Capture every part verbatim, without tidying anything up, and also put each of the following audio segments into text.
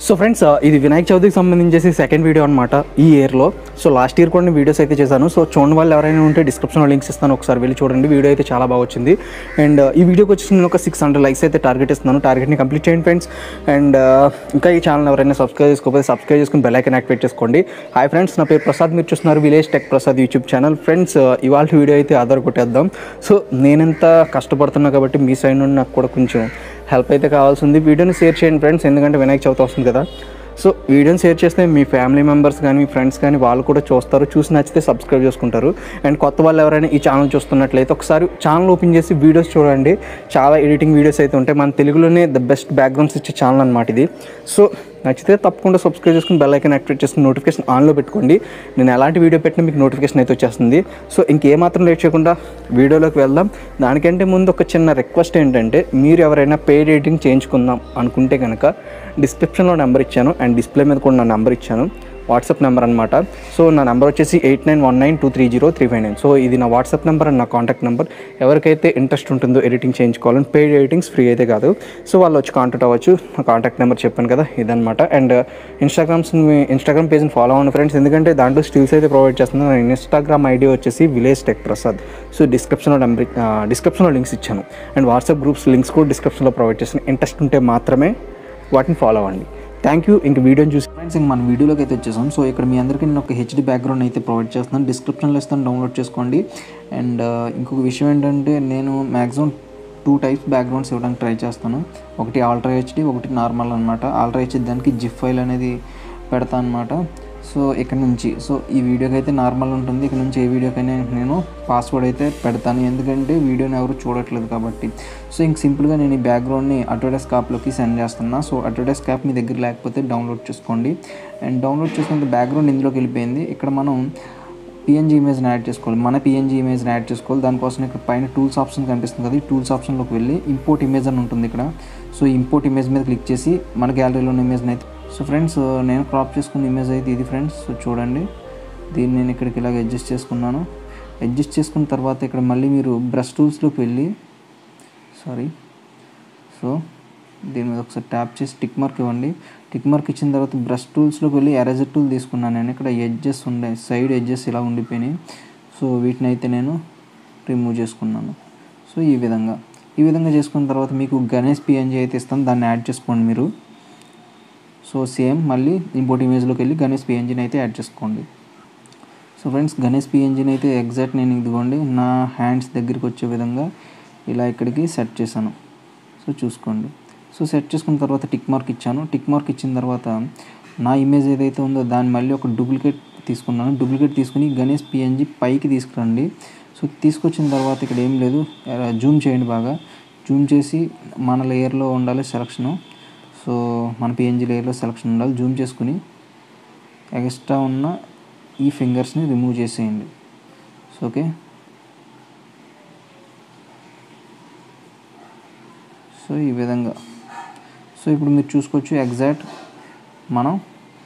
So friends ఇది వినాయక చవితికి సంబంధించేసి second video అనమాట ఈ ఇయర్లో. సో లాస్ట్ ఇయర్ కూడా నేను వీడియోస్ అయితే చేశాను. సో చూడని వాళ్ళు ఎవరైనా ఉంటే డిస్క్రిప్షన్లో లింక్స్ ఇస్తాను, ఒకసారి వెళ్ళి చూడండి. వీడియో అయితే చాలా బాగా వచ్చింది. అండ్ ఈ వీడియోకి వచ్చేసి నేను ఒక సిక్స్ హండ్రెడ్ లైక్స్ అయితే టార్గెట్ ఇస్తున్నాను. టార్గెట్ని కంప్లీట్ చేయండి ఫ్రెండ్స్. అండ్ ఇంకా ఈ ఛానల్ ఎవరైనా సబ్స్క్రైబ్ చేసుకోకపోతే సబ్స్క్రైబ్ చేసుకుని బెల్ ఐకాన్ యాక్టివేట్ చేసుకోండి. హాయ్ ఫ్రెండ్స్, నా పేరు ప్రసాద్, మీరు చూస్తున్నారు village tech Prasad YouTube channel. Friends ఇవాళ వీడియో అయితే ఆధార్ కొట్టేద్దాం. సో నేనెంత కష్టపడుతున్నా కాబట్టి మీ సైడ్ నుండి నాకు కూడా కొంచెం హెల్ప్ అయితే కావాల్సి ఉంది. వీడియోని షేర్ చేయండి ఫ్రెండ్స్, ఎందుకంటే వినాయక చవితి వస్తుంది కదా. సో వీడియోని షేర్ చేస్తే మీ ఫ్యామిలీ మెంబర్స్ కానీ మీ ఫ్రెండ్స్ కానీ వాళ్ళు కూడా చూస్తారు, చూసి నచ్చితే సబ్స్క్రైబ్ చేసుకుంటారు. అండ్ కొత్త వాళ్ళు ఎవరైనా ఈ ఛానల్ చూస్తున్నట్లయితే ఒకసారి ఛానల్ ఓపెన్ చేసి వీడియోస్ చూడండి. చాలా ఎడిటింగ్ వీడియోస్ అయితే ఉంటాయి. మన తెలుగులోనే ద బెస్ట్ బ్యాక్గ్రౌండ్స్ ఇచ్చే ఛానల్ అనమాట ఇది. సో నచ్చితే తప్పకుండా సబ్స్క్రైబ్ చేసుకుని బెల్ ఐకాన్ యాక్టివేట్ చేసుకుని నోటిఫికేషన్ ఆన్లో పెట్టుకోండి. నేను ఎలాంటి వీడియో పెట్టినా మీకు నోటిఫికేషన్ అయితే వచ్చేస్తుంది. సో ఇంకేమాత్రం లేట్ చేయకుండా వీడియోలోకి వెళ్దాం. దానికంటే ముందు ఒక చిన్న రిక్వెస్ట్ ఏంటంటే, మీరు ఎవరైనా పెయిడ్ ఎడిటింగ్ చేయించుకుందాం అనుకుంటే కనుక డిస్క్రిప్షన్లో నెంబర్ ఇచ్చాను అండ్ డిస్ప్లే మీద కూడా నా నెంబర్ ఇచ్చాను, వాట్సాప్ నెంబర్ అనమాట. సో నా నెంబర్ వచ్చేసి eight nine one nine two three zero three five nine. So ఇది నా వాట్సాప్ నెంబర్ అండ్ నా కాంటాక్ట్ నెంబర్. ఎవరికైతే ఇంట్రెస్ట్ ఉంటుందో ఎడిటింగ్ చేయించుకోవాలని, పెయిడ్ ఎడిటింగ్స్ ఫ్రీ అయితే కాదు, సో వాళ్ళు వచ్చి కాంటాక్ట్ అవ్వచ్చు. నా కాంటాక్ట్ నెంబర్ చెప్పాను కదా, ఇదనమాట. అండ్ ఇన్స్టాగ్రామ్స్ ఇన్స్టాగ్రామ్ పేజ్ని ఫాలో అవ్వండి ఫ్రెండ్స్, ఎందుకంటే దాంట్లో స్టిల్స్ అయితే ప్రొవైడ్ చేస్తున్నాను. నా ఇన్స్టాగ్రామ్ ఐడి వచ్చేసి విలేజ్ టెక్ ప్రసాద్. సో డిస్క్రిప్షన్లో నెంబర్ డిస్క్రిప్షన్లో లింక్స్ ఇచ్చాను అండ్ వాట్సాప్ గ్రూప్స్ లింక్స్ కూడా డిస్క్రిప్షన్లో ప్రొవైడ్ చేస్తాను. ఇంట్రెస్ట్ ఉంటే మాత్రమే వాటిని ఫాలో అవ్వండి. Thank you. ఇంక వీడియోని చూసి ఫ్రెండ్స్ ఇంక మన వీడియోలోకి అయితే వచ్చేసాం. సో ఇక్కడ మీ అందరికీ నేను ఒక హెచ్డి బ్యాక్గ్రౌండ్ అయితే ప్రొవైడ్ చేస్తున్నాను, డిస్క్రిప్షన్లో ఇస్తాను, డౌన్లోడ్ చేసుకోండి. అండ్ ఇంకొక విషయం ఏంటంటే, నేను మ్యాక్సిమం టూ టైప్స్ బ్యాక్గ్రౌండ్స్ ఇవ్వడానికి ట్రై చేస్తాను. ఒకటి ఆల్ట్రా హెచ్డి, ఒకటి నార్మల్ అనమాట. ఆల్ట్రా హెచ్డి దానికి జిప్ ఫైల్ అనేది పెడతాను అనమాట. సో ఇక్కడ నుంచి సో ఈ వీడియోకి అయితే నార్మల్ ఉంటుంది. ఇక్కడ నుంచి ఏ వీడియోకైనా నేను పాస్వర్డ్ అయితే పెడతాను, ఎందుకంటే వీడియోని ఎవరు చూడట్లేదు కాబట్టి. సో ఇంక సింపుల్గా నేను ఈ బ్యాక్గ్రౌండ్ని అడ్వర్టైజ్ యాప్లోకి సెండ్ చేస్తున్నా. సో అడ్వర్టైజ్ యాప్ మీ దగ్గర లేకపోతే డౌన్లోడ్ చేసుకోండి. అండ్ డౌన్లోడ్ చేసుకుంటే బ్యాక్గ్రౌండ్ ఇందులోకి వెళ్ళిపోయింది. ఇక్కడ మనం పిఎన్జీ ఇమేజ్ని యాడ్ చేసుకోవాలి, మన పిఎన్జీ ఇమేజ్ని యాడ్ చేసుకోవాలి. దానికోసం ఇక్కడ పైన టూల్స్ ఆప్షన్ కనిపిస్తుంది కదా, ఈ టూల్స్ ఆప్షన్లోకి వెళ్ళి ఇంపోర్ట్ ఇమేజ్ అని ఉంటుంది ఇక్కడ. సో ఇంపోర్ట్ ఇమేజ్ మీద క్లిక్ చేసి మన గ్యాలరీలో ఉన్న ఇమేజ్ని అయితే, సో ఫ్రెండ్స్ నేను క్రాప్ చేసుకున్న ఇమేజ్ అయితే ఇది ఫ్రెండ్స్. సో చూడండి, దీన్ని నేను ఇక్కడికి ఇలాగ అడ్జస్ట్ చేసుకున్నాను. అడ్జస్ట్ చేసుకున్న తర్వాత ఇక్కడ మళ్ళీ మీరు బ్రష్ టూల్స్లోకి వెళ్ళి, సారీ సో దీని మీద ఒకసారి ట్యాప్ చేసి టిక్ మార్క్ ఇవ్వండి. టిక్ మార్క్ ఇచ్చిన తర్వాత బ్రష్ టూల్స్లోకి వెళ్ళి ఎరేజర్ టూల్ తీసుకున్నాను నేను. ఇక్కడ ఎడ్జెస్ ఉండే, సైడ్ ఎడ్జెస్ ఇలా ఉండిపోయినాయి. సో వీటిని అయితే నేను రిమూవ్ చేసుకున్నాను. సో ఈ విధంగా ఈ విధంగా చేసుకున్న తర్వాత మీకు గణేష్ పిఎన్జీ అయితే ఇస్తాను, దాన్ని యాడ్ చేసుకోండి మీరు. సో సేమ్ మళ్ళీ ఇంపోర్ట్ ఇమేజ్లోకి వెళ్ళి గణేష్ పిఎన్జీని అయితే యాడ్ చేసుకోండి. సో ఫ్రెండ్స్ గణేష్ పిఎన్జీని అయితే ఎగ్జాక్ట్ నేను ఇదిగోండి నా హ్యాండ్స్ దగ్గరికి వచ్చే విధంగా ఇలా ఇక్కడికి సెట్ చేశాను. సో చూసుకోండి. సో సెట్ చేసుకున్న తర్వాత టిక్ మార్క్ ఇచ్చాను. టిక్ మార్క్ ఇచ్చిన తర్వాత నా ఇమేజ్ ఏదైతే ఉందో దాన్ని మళ్ళీ ఒక డూప్లికేట్ తీసుకున్నాను. డూప్లికేట్ తీసుకుని గణేష్ పిఎన్జీ పైకి తీసుకురండి. సో తీసుకొచ్చిన తర్వాత ఇక్కడ ఏం లేదు, జూమ్ చేయండి బాగా. జూమ్ చేసి మన లేయర్లో ఉండాలి సెలక్షను. సో మన పిఎన్జీ లేయర్లో సెలక్షన్ ఉండాలి. జూమ్ చేసుకుని ఎక్స్ట్రా ఉన్న ఈ ఫింగర్స్ని రిమూవ్ చేసేయండి. సో ఓకే, సో ఈ విధంగా. సో ఇప్పుడు మీరు చూసుకోవచ్చు ఎగ్జాక్ట్ మనం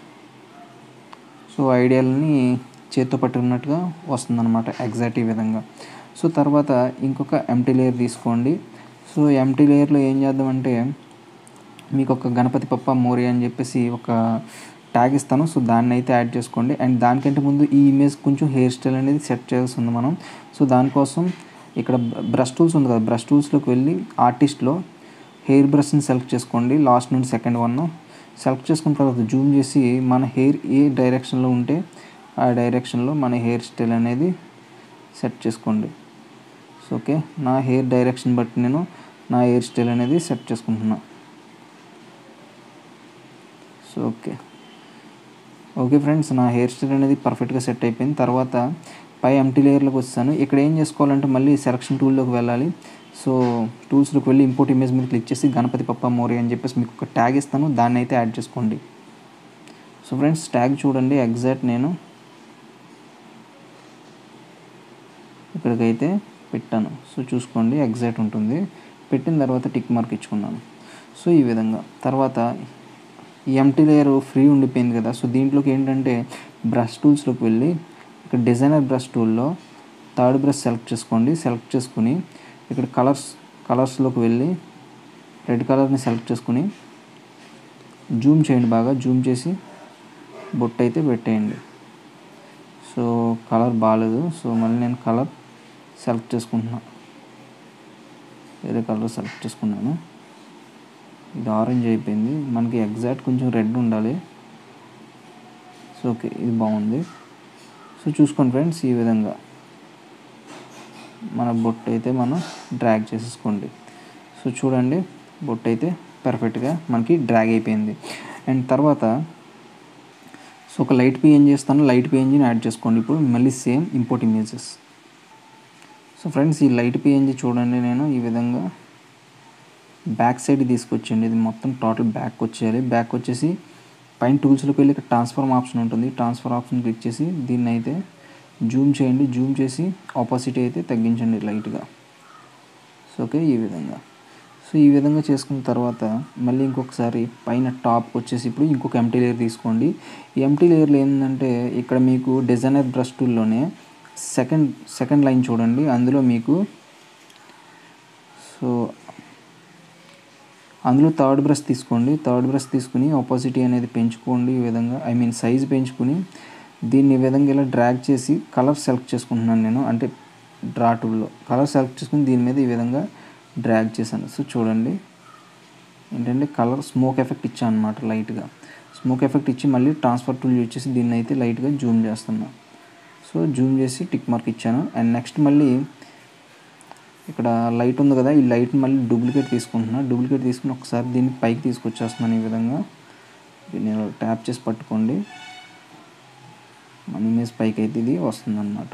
సో ఐడియాలని చేత్తో పట్టుకున్నట్టుగా వస్తుందన్నమాట, ఎగ్జాక్ట్ ఈ విధంగా. సో తర్వాత ఇంకొక ఎంటీ లేయర్ తీసుకోండి. సో ఎంటీ లేయర్లో ఏం చేద్దామంటే, మీకు ఒక గణపతి పప్ప మోరి అని చెప్పేసి ఒక ట్యాగ్ ఇస్తాను. సో దాన్ని అయితే యాడ్ చేసుకోండి. అండ్ దానికంటే ముందు ఈ ఇమేజ్ కొంచెం హెయిర్ స్టైల్ అనేది సెట్ చేయాల్సి ఉంది మనం. సో దానికోసం ఇక్కడ బ్రష్ టూల్స్ ఉంది కదా, బ్రష్ టూల్స్లోకి వెళ్ళి ఆర్టిస్ట్లో హెయిర్ బ్రష్ని సెలెక్ట్ చేసుకోండి, లాస్ట్ నుండి సెకండ్ వన్. సెలెక్ట్ చేసుకున్న తర్వాత జూమ్ చేసి మన హెయిర్ ఏ డైరెక్షన్లో ఉంటే ఆ డైరెక్షన్లో మన హెయిర్ స్టైల్ అనేది సెట్ చేసుకోండి. సో ఓకే, నా హెయిర్ డైరెక్షన్ బట్టి నేను నా హెయిర్ స్టైల్ అనేది సెట్ చేసుకుంటున్నాను. సో ఓకే ఓకే ఫ్రెండ్స్, నా హెయిర్ స్టైల్ అనేది పర్ఫెక్ట్గా సెట్ అయిపోయింది. తర్వాత పై ఎంటీ లేయర్లోకి వచ్చాను. ఇక్కడ ఏం చేసుకోవాలంటే మళ్ళీ సెలక్షన్ టూల్లోకి వెళ్ళాలి. సో టూల్స్లోకి వెళ్ళి ఇంపోర్ట్ ఇమేజ్ మీద క్లిక్ చేసి గణపతి పప్ప మోరి అని చెప్పేసి మీకు ఒక ట్యాగ్ ఇస్తాను, దాన్ని అయితే యాడ్ చేసుకోండి. సో ఫ్రెండ్స్ ట్యాగ్ చూడండి, ఎగ్జాక్ట్ నేను ఇక్కడికైతే పెట్టాను. సో చూసుకోండి ఎగ్జాక్ట్ ఉంటుంది. పెట్టిన తర్వాత టిక్ మార్క్ ఇచ్చుకున్నాను. సో ఈ విధంగా. తర్వాత ఈ ఎంటీ లేయర్ ఫ్రీ ఉండిపోయింది కదా, సో దీంట్లోకి ఏంటంటే బ్రష్ టూల్స్లోకి వెళ్ళి ఇక్కడ డిజైనర్ బ్రష్ టూల్లో థర్డ్ బ్రష్ సెలెక్ట్ చేసుకోండి. సెలెక్ట్ చేసుకుని ఇక్కడ కలర్స్ కలర్స్లోకి వెళ్ళి రెడ్ కలర్ని సెలెక్ట్ చేసుకుని జూమ్ చేయండి, బాగా జూమ్ చేసి బొట్టు అయితే పెట్టేయండి. సో కలర్ బాగాలేదు, సో మళ్ళీ నేను కలర్ సెలెక్ట్ చేసుకుంటున్నా, వేరే కలర్ సెలెక్ట్ చేసుకున్నాను. ఇది ఆరెంజ్ అయిపోయింది, మనకి ఎగ్జాక్ట్ కొంచెం రెడ్ ఉండాలి. సో ఓకే, ఇది బాగుంది. సో చూసుకోండి ఫ్రెండ్స్, ఈ విధంగా మన బొట్టు అయితే మనం డ్రాగ్ చేసేసుకోండి. సో చూడండి, బొట్టు అయితే పర్ఫెక్ట్గా మనకి డ్రాగ్ అయిపోయింది. అండ్ తర్వాత సో ఒక లైట్ పిఎన్జీ చేస్తాను, లైట్ పిఎన్జీని యాడ్ చేసుకోండి. ఇప్పుడు మళ్ళీ same import images. So friends, ఈ లైట్ పిఎన్జీ చూడండి, నేను ఈ విధంగా బ్యాక్ సైడ్ తీసుకొచ్చేయండి. ఇది మొత్తం టోటల్ బ్యాక్ వచ్చేయాలి. బ్యాక్ వచ్చేసి పైన టూల్స్లోకి వెళ్ళి ఇక్కడ ట్రాన్స్ఫార్మ్ ఆప్షన్ ఉంటుంది, ట్రాన్స్ఫర్ ఆప్షన్ క్లిక్ చేసి దీన్ని అయితే జూమ్ చేయండి. జూమ్ చేసి ఆపోసిటీ అయితే తగ్గించండి లైట్గా. సో ఓకే, ఈ విధంగా. సో ఈ విధంగా చేసుకున్న తర్వాత మళ్ళీ ఇంకొకసారి పైన టాప్ వచ్చేసి ఇప్పుడు ఇంకొక ఎంటీ లేయర్ తీసుకోండి. ఈ ఎంటీ లేయర్లో ఏంటంటే ఇక్కడ మీకు డిజైనర్ బ్రష్ టూల్లోనే సెకండ్ సెకండ్ లైన్ చూడండి, అందులో మీకు సో అందులో థర్డ్ బ్రష్ తీసుకోండి. థర్డ్ బ్రష్ తీసుకుని ఆపోసిటీ అనేది పెంచుకోండి. ఈ విధంగా ఐ మీన్ సైజ్ పెంచుకుని దీన్ని ఈ విధంగా ఇలా డ్రాగ్ చేసి కలర్ సెలెక్ట్ చేసుకుంటున్నాను నేను, అంటే డ్రా టూల్లో కలర్ సెలెక్ట్ చేసుకుని దీని మీద ఈ విధంగా డ్రాగ్ చేశాను. సో చూడండి, ఏంటంటే కలర్ స్మోక్ ఎఫెక్ట్ ఇచ్చాను అనమాట, లైట్గా స్మోక్ ఎఫెక్ట్ ఇచ్చి మళ్ళీ ట్రాన్స్ఫర్ టూల్ యూజ్ చేసి దీన్ని అయితే లైట్గా జూమ్ చేస్తున్నాను. సో జూమ్ చేసి టిక్ మార్క్ ఇచ్చాను. అండ్ నెక్స్ట్ మళ్ళీ ఇక్కడ లైట్ ఉంది కదా, ఈ లైట్ మళ్ళీ డూప్లికేట్ తీసుకుంటున్నాను. డూప్లికేట్ తీసుకుని ఒకసారి దీన్ని పైకి తీసుకొచ్చేస్తున్నాను. ఈ విధంగా దీన్ని ట్యాప్ చేసి పట్టుకోండి, మన ఇమేజ్ పైకి అయితే ఇది వస్తుంది అన్నమాట.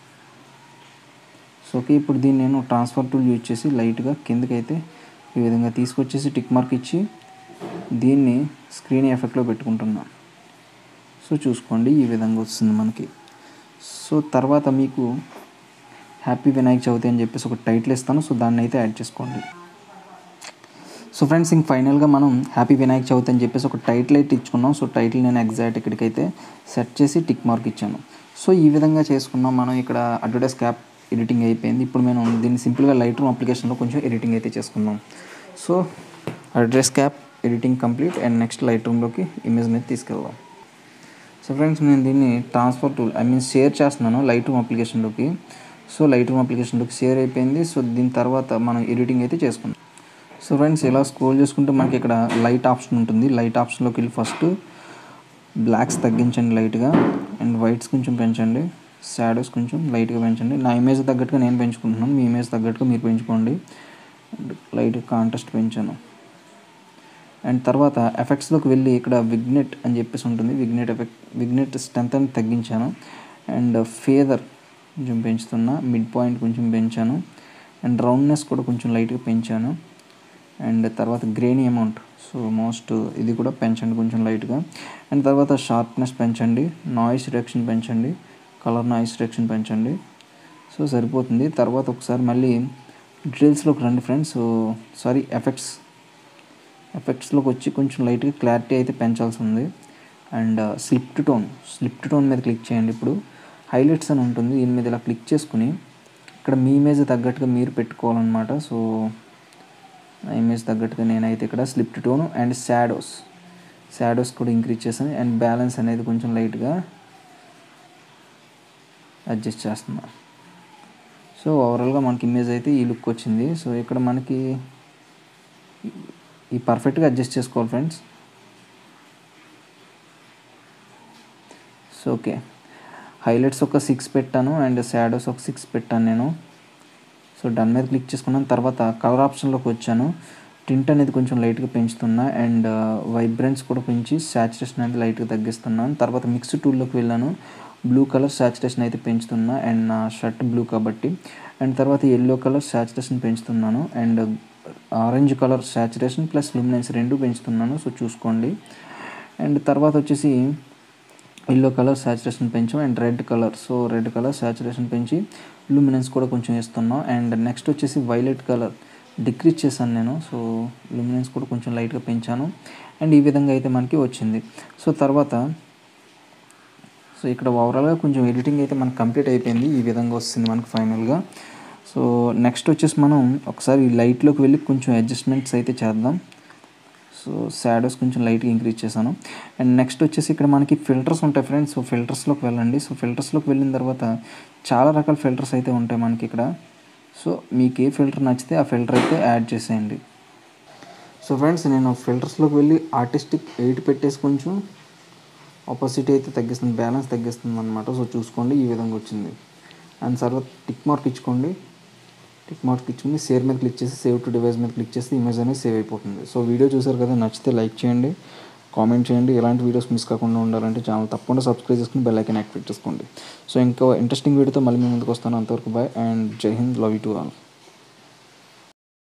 సో ఓకే, ఇప్పుడు దీన్ని నేను ట్రాన్స్ఫర్ టూల్ యూజ్ చేసి లైట్గా కిందకైతే ఈ విధంగా తీసుకొచ్చేసి టిక్ మార్క్ ఇచ్చి దీన్ని స్క్రీన్ ఎఫెక్ట్లో పెట్టుకుంటున్నాను. సో చూసుకోండి, ఈ విధంగా వస్తుంది మనకి. సో తర్వాత మీకు హ్యాపీ వినాయక చవితి అని చెప్పేసి ఒక టైటిల్ ఇస్తాను, సో దాన్ని అయితే యాడ్ చేసుకోండి. సో ఫ్రెండ్స్, ఇంక ఫైనల్గా మనం హ్యాపీ వినాయక చవితి అని చెప్పేసి ఒక టైటిల్ అయితే ఇచ్చుకున్నాం. సో టైటిల్ నేను ఎగ్జాక్ట్ ఇక్కడికైతే సెట్ చేసి టిక్ మార్క్ ఇచ్చాను. సో ఈ విధంగా చేసుకున్నాం మనం. ఇక్కడ అడ్వర్టైజ్ క్యాప్ ఎడిటింగ్ అయిపోయింది. ఇప్పుడు మేము దీన్ని సింపుల్గా లైట్ రూమ్ అప్లికేషన్లో కొంచెం ఎడిటింగ్ అయితే చేసుకున్నాం. So address cap editing complete. And next లైట్ రూమ్లోకి ఇమేజ్ మీద తీసుకెళ్దాం. సో ఫ్రెండ్స్, నేను దీన్ని transfer tool I mean share చేస్తున్నాను లైట్ రూమ్ అప్లికేషన్లోకి. సో లైట్ రూమ్ అప్లికేషన్లోకి షేర్ అయిపోయింది. సో దీని తర్వాత మనం ఎడిటింగ్ అయితే చేసుకున్నాం. సో ఫ్రెండ్స్, ఇలా స్క్రోల్ చేసుకుంటే మనకి ఇక్కడ లైట్ ఆప్షన్ ఉంటుంది. లైట్ ఆప్షన్లోకి వెళ్ళి ఫస్ట్ బ్లాక్స్ తగ్గించండి లైట్గా, అండ్ వైట్స్ కొంచెం పెంచండి, షాడోస్ కొంచెం లైట్గా పెంచండి. నా ఇమేజ్ తగ్గట్టుగా నేను పెంచుకుంటున్నాను, మీ ఇమేజ్ తగ్గట్టుగా మీరు పెంచుకోండి. అండ్ లైట్ కాంట్రాస్ట్ పెంచాను. అండ్ తర్వాత ఎఫెక్ట్స్లోకి వెళ్ళి ఇక్కడ విగ్నెట్ అని చెప్పేసి ఉంటుంది, విగ్నెట్ ఎఫెక్ట్ విగ్నెట్ స్ట్రెంత్ అని తగ్గించాను. అండ్ ఫేదర్ కొంచెం పెంచుతున్నా, మిడ్ పాయింట్ కొంచెం పెంచాను. అండ్ రౌండ్నెస్ కూడా కొంచెం లైట్గా పెంచాను. అండ్ తర్వాత గ్రెయినీ అమౌంట్ సో మోస్ట్ ఇది కూడా పెంచండి కొంచెం లైట్గా. అండ్ తర్వాత షార్ప్నెస్ పెంచండి, నాయిస్ రిడక్షన్ పెంచండి, కలర్ నాయిస్ రిడక్షన్ పెంచండి. సో సరిపోతుంది. తర్వాత ఒకసారి మళ్ళీ డీటెయిల్స్లోకి రండి ఫ్రెండ్స్. సో సారీ ఎఫెక్ట్స్ ఎఫెక్ట్స్లోకి వచ్చి కొంచెం లైట్గా క్లారిటీ అయితే పెంచాల్సి ఉంది. And split tone split tone మీద క్లిక్ చేయండి. ఇప్పుడు హైలైట్స్ అని ఉంటుంది, దీని మీద ఇలా క్లిక్ చేసుకుని ఇక్కడ మీ ఇమేజ్ తగ్గట్టుగా మీరు పెట్టుకోవాలన్నమాట. సో నా ఇమేజ్ తగ్గట్టుగా నేనైతే ఇక్కడ split tone and shadows shadows కూడా ఇంక్రీజ్ చేశాను. అండ్ బ్యాలెన్స్ అనేది కొంచెం లైట్గా అడ్జస్ట్ చేస్తున్నా. సో ఓవరాల్గా మనకి ఇమేజ్ అయితే ఈ లుక్ వచ్చింది. సో ఇక్కడ మనకి ఈ పర్ఫెక్ట్గా అడ్జస్ట్ చేసుకోవాలి ఫ్రెండ్స్. సో ఓకే, హైలైట్స్ ఒక సిక్స్ పెట్టాను అండ్ షాడోస్ ఒక సిక్స్ పెట్టాను నేను. సో డన్ మీద క్లిక్ చేసుకున్నాను. తర్వాత కలర్ ఆప్షన్లోకి వచ్చాను. టింట్ అనేది కొంచెం లైట్గా పెంచుతున్నా అండ్ వైబ్రెన్స్ కూడా పెంచి సాచురేషన్ అనేది లైట్గా తగ్గిస్తున్నాను. తర్వాత మిక్స్ టూల్లోకి వెళ్ళాను, బ్లూ కలర్ సాచురేషన్ అయితే పెంచుతున్నా అండ్ నా షర్ట్ బ్లూ కాబట్టి. అండ్ తర్వాత ఎల్లో కలర్ సాచురేషన్ పెంచుతున్నాను and orange colour saturation plus luminance రెండు పెంచుతున్నాను. సో చూసుకోండి. అండ్ తర్వాత వచ్చేసి ఎల్లో కలర్ సాచురేషన్ పెంచాం and red colour so red colour saturation పెంచి లూమినెన్స్ కూడా కొంచెం ఇస్తున్నాం. అండ్ నెక్స్ట్ వచ్చేసి వైలెట్ కలర్ డిక్రీజ్ చేశాను నేను. సో లూమినెన్స్ కూడా కొంచెం లైట్గా పెంచాను. అండ్ ఈ విధంగా అయితే మనకి వచ్చింది. సో తర్వాత సో ఇక్కడ ఓవరాల్గా కొంచెం ఎడిటింగ్ అయితే మనకు కంప్లీట్ అయిపోయింది. ఈ విధంగా వస్తుంది మనకు ఫైనల్గా. సో నెక్స్ట్ వచ్చేసి మనం ఒకసారి లైట్లోకి వెళ్ళి కొంచెం అడ్జస్ట్మెంట్స్ అయితే చేద్దాం. సో షాడోస్ కొంచెం లైట్గా ఇంక్రీజ్ చేశాను. అండ్ నెక్స్ట్ వచ్చేసి ఇక్కడ మనకి ఫిల్టర్స్ ఉంటాయి ఫ్రెండ్స్. సో ఫిల్టర్స్లోకి వెళ్ళండి. సో ఫిల్టర్స్లోకి వెళ్ళిన తర్వాత చాలా రకాల ఫిల్టర్స్ అయితే ఉంటాయి మనకి ఇక్కడ. సో మీకు ఏ ఫిల్టర్ నచ్చితే ఆ ఫిల్టర్ అయితే యాడ్ చేసేయండి. సో ఫ్రెండ్స్ నేను ఫిల్టర్స్లోకి వెళ్ళి ఆర్టిస్టిక్ ఎయిట్ పెట్టేసి కొంచెం ఆపోజిట్ అయితే తగ్గిస్తుంది, బ్యాలెన్స్ తగ్గిస్తుంది అనమాట. సో చూసుకోండి ఈ విధంగా వచ్చింది. అండ్ తర్వాత టిక్ మార్క్ ఇచ్చుకోండి. టిక్ మార్క్ ఇచ్చుకుని షేర్ మీద క్లిక్ చేసి సేవ్ టు డివైస్ మీద క్లిక్ చేస్తే ఇమేజ్ అనేది సేవ్ అయిపోతుంది. సో వీడియో చూసారు కదా, నచ్చితే లైక్ చేయండి, కామెంట్ చేయండి. ఇలాంటి వీడియోస్ మిస్ కాకుండా ఉండాలంటే ఛానల్ తప్పకుండా సబ్స్క్రైబ్ చేసుకుని బెల్ ఐకాన్ యాక్టివేట్ చేసుకోండి. సో ఇంకా ఇంట్రెస్టింగ్ వీడియోతో మళ్ళీ మీ ముందుకు వస్తాను. అంతవరకు బాయ్ అండ్ జై హింద్, లవ్ యూ టు ఆల్.